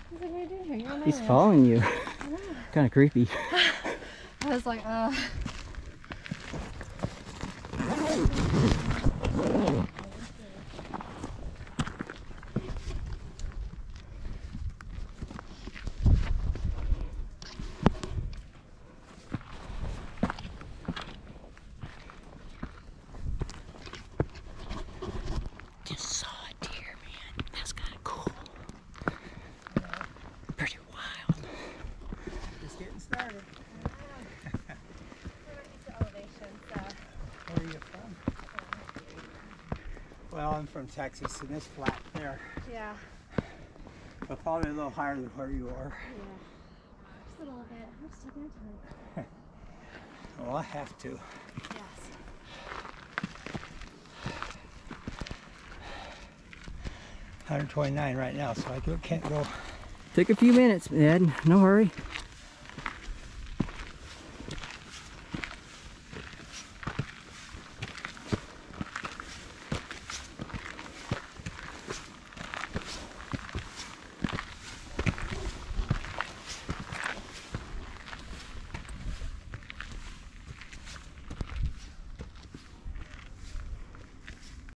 He's like, what are you doing here? You're on He's island. following you. Kind of creepy. I was like, Just saw a deer, man. That's kind of cool. Pretty wild. Just getting started. we're not used to elevation, so. Where are you from? Well, I'm from Texas, and it's flat there, Yeah. but probably a little higher than where you are. Yeah. Just a little bit. I'm just taking our time. Well, I have to. Yes. $129 right now, so I can't go. Took a few minutes, Ed. No hurry.